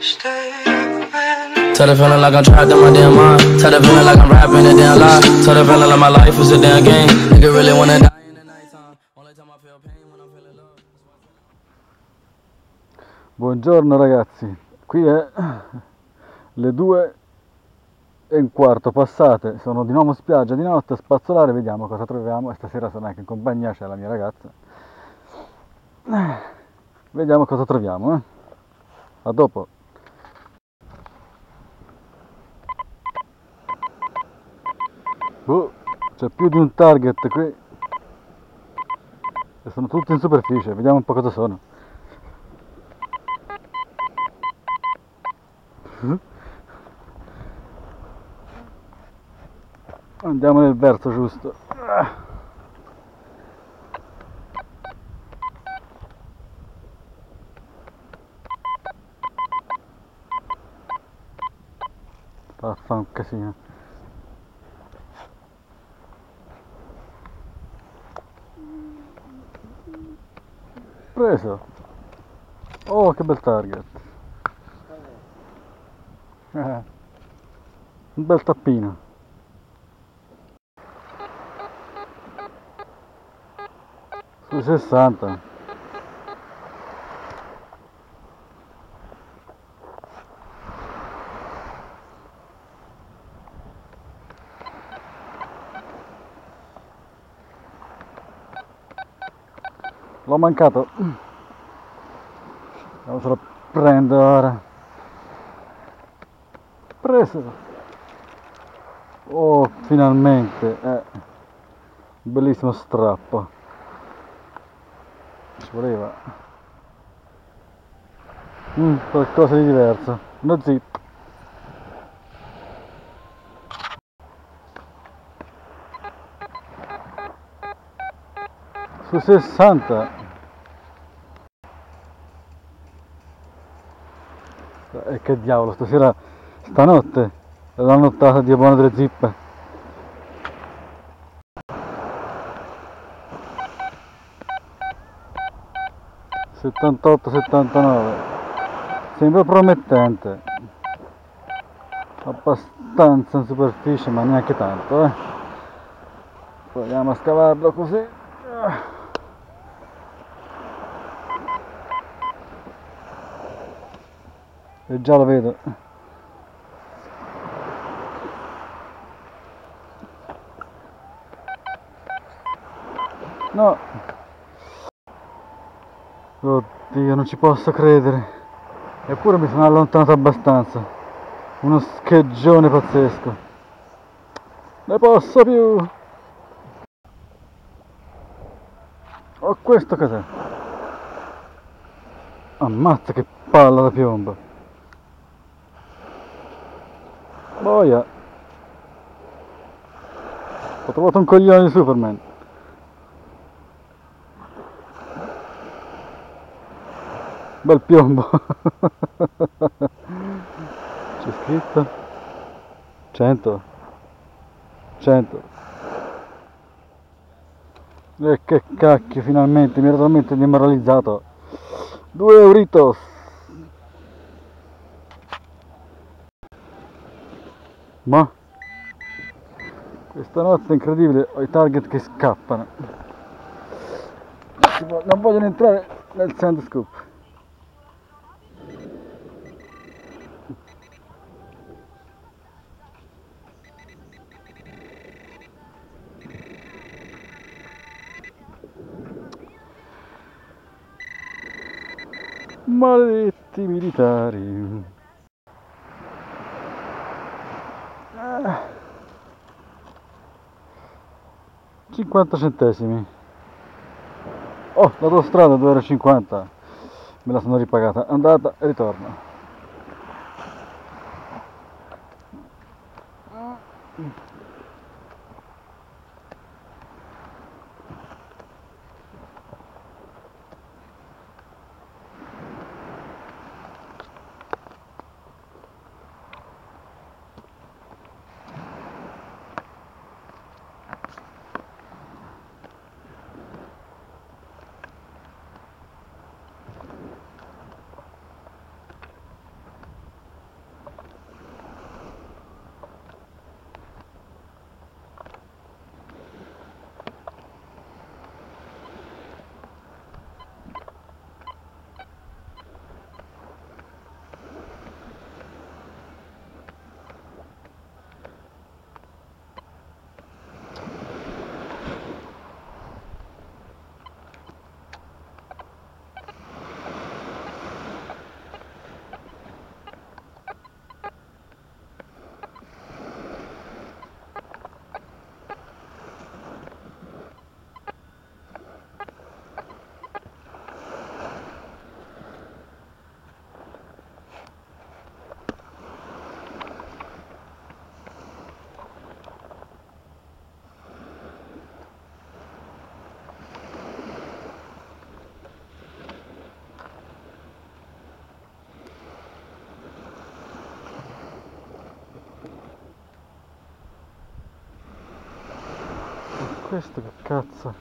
Tell the feeling like I'm trapped in my damn mind. Tell the feeling like I'm rapping a damn lie. Tell the feeling like my life is a damn game. Nigga really wanna die in the nighttime. Only time I feel pain when I'm feeling love. Buongiorno ragazzi, qui è le 2:15 passate, sono di nuovo in spiaggia di notte a spazzolare, vediamo cosa troviamo e stasera sono anche in compagnia, c'è la mia ragazza. Vediamo cosa troviamo, A dopo. C'è più di un target qui e sono tutti in superficie, vediamo un po' cosa sono. Andiamo nel verso giusto. Fa un casino. Preso. Oh, che bel target. Un bel tappino. Sui 60. L'ho mancato. Devo solo prendo ora. Preso. Oh, finalmente. Un bellissimo strappo. Ci voleva. Qualcosa di diverso. Uno zip. Su 60. E che diavolo, stanotte è la nottata di buona delle zippe. $78,79. Sembra promettente. Abbastanza in superficie, ma neanche tanto, Proviamo a scavarlo così. E già lo vedo. No. Oddio, non ci posso credere. Eppure mi sono allontanato abbastanza. Uno scheggione pazzesco. Ne posso più. Oh, questo cos'è? Ammazza che palla da piombo. Boia. Ho trovato un coglione di Superman. Bel piombo. C'è scritto 100. E che cacchio, finalmente mi ero talmente demoralizzato. 2 euritos. Ma questa notte è incredibile, ho i target che scappano. Non vogliono entrare nel sand scoop. Maledetti militari. 50 centesimi. Oh, l'autostrada 2,50 €. Me la sono ripagata, andata e ritorno. Questo che cazzo?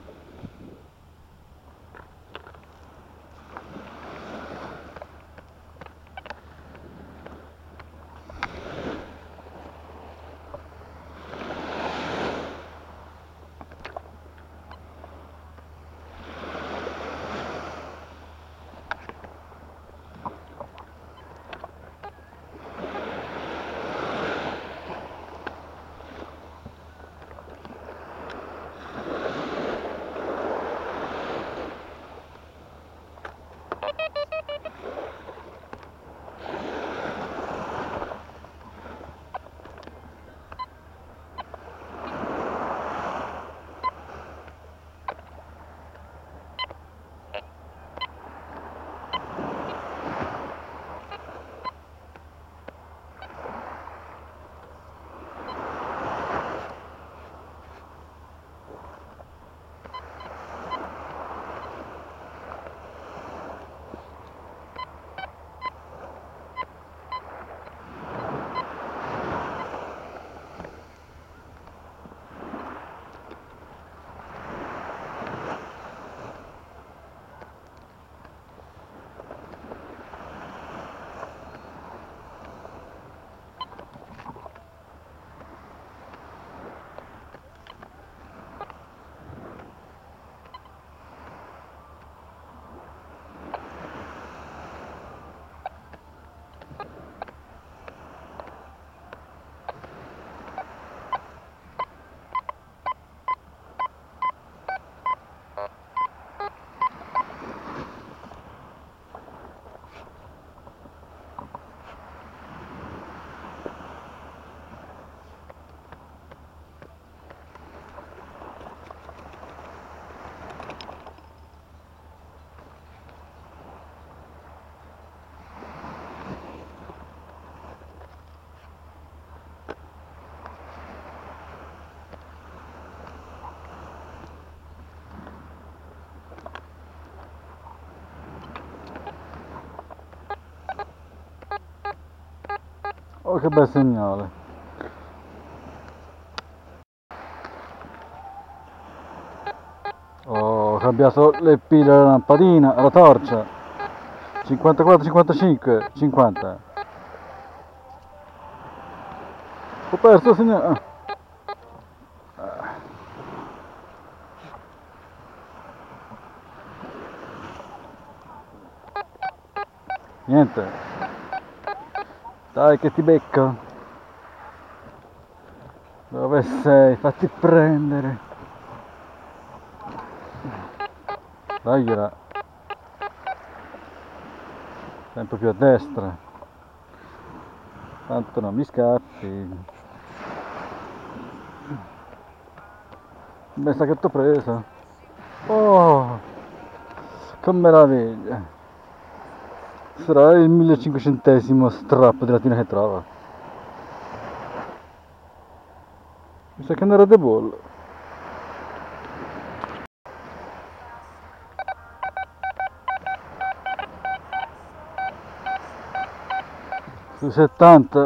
Oh, che bel segnale. Ho cambiato le pile della lampadina, la torcia. 54, 55, 50. Ho perso il segnale. Niente. Dai che ti becco. Dove sei? Fatti prendere. Dagliela. Sempre più a destra. Tanto non mi scappi. Mi sa che t'ho preso. Oh, che meraviglia. Sarà il 1500esimo strappo di latina che trova. Mi sa che non era The Ball. Su 70.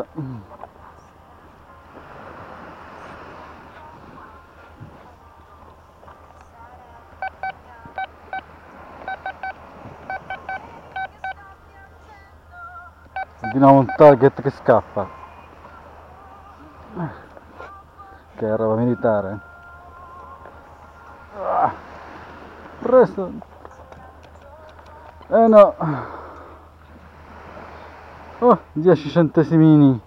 Di nuovo un target che scappa. Che è roba militare. Ah, presto. No. Oh, 10 centesimini.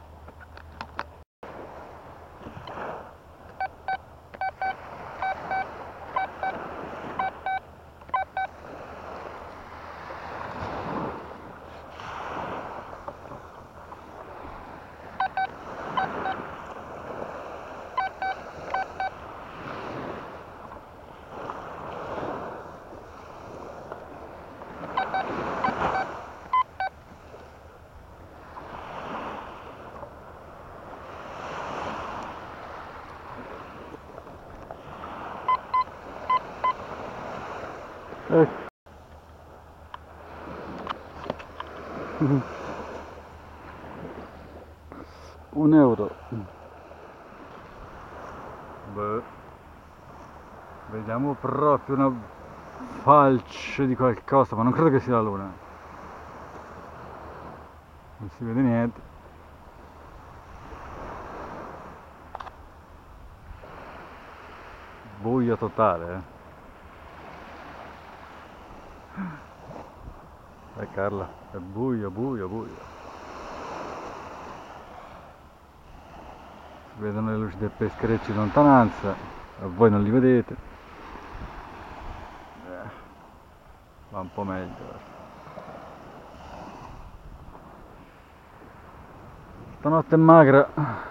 €1. Beh. Vediamo proprio una falce di qualcosa, ma non credo che sia la luna. Non si vede niente. Buio totale, Carla, è buio, buio, buio. Si vedono le luci dei pescherecci in lontananza, a voi non li vedete. Va un po' meglio. Stanotte è magra.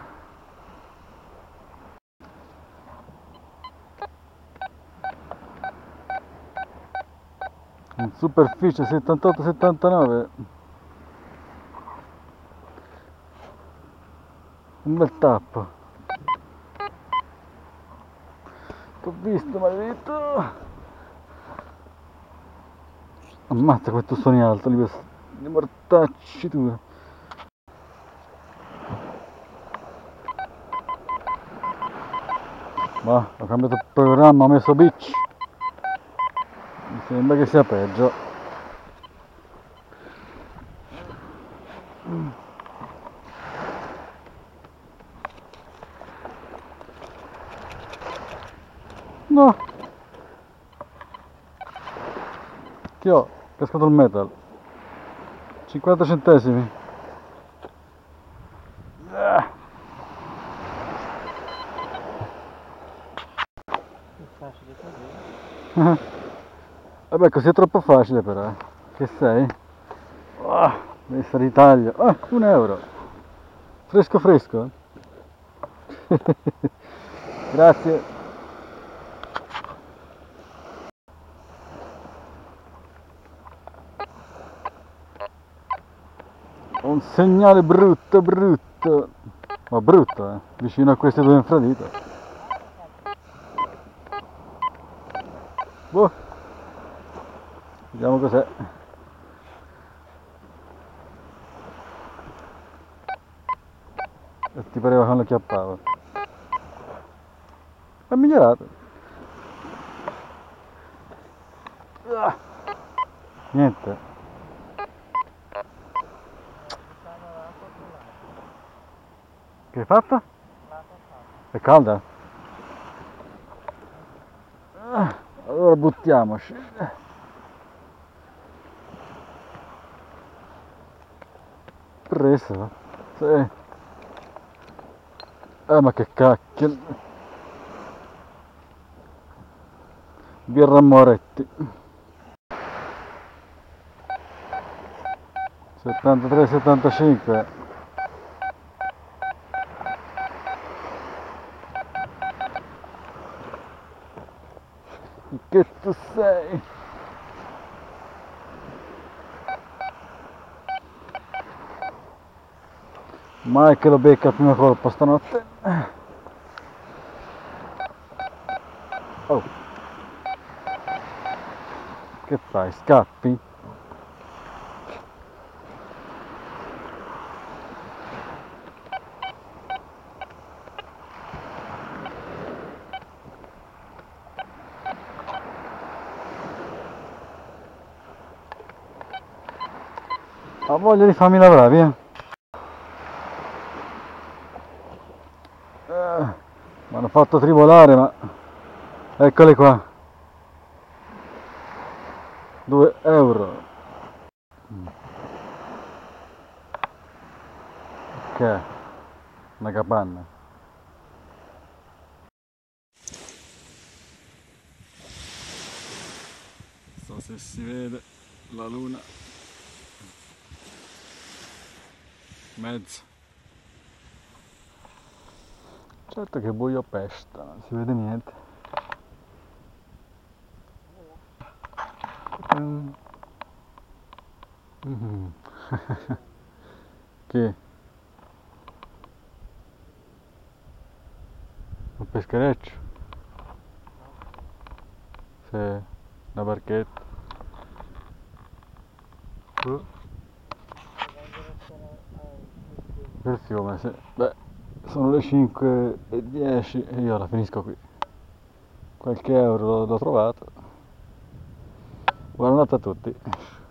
In superficie 78-79. Un bel tappo. T'ho visto, maledetto. Ammazza quanto suoni alto, li mortacci tu. Ma ho cambiato programma, ho messo Beach. Mi sembra che sia peggio. No! Che ho? Cascato il metal. 50 centesimi. Vabbè, così è troppo facile però. Che sei? Messa di taglio. €1. Fresco fresco. Grazie. Un segnale brutto brutto. Ma brutto, vicino a queste due infradito. Boh. Vediamo cos'è. E ti pareva che non lo chiappavo. È migliorato. Niente. Che hai fatto? È calda? Allora buttiamoci. Preso? Sì. Ma che cacchio. Birra Moretti. 73-75. Che tu sei? Mai che lo becca al primo colpo stanotte. Oh. Che fai? Scappi? Ho voglia di farmi lavorare, via. Mi hanno fatto tribolare, ma eccole qua. €2. Che è? Una capanna. Non so se si vede la luna. Mezzo. Certo che buio pesta, non si vede niente. Che? Un peschereccio? Sì, una barchetta. Per fiume, sì. Beh, sono le 5:10 e io la finisco qui. qualche euro l'ho trovato. Buonanotte a tutti.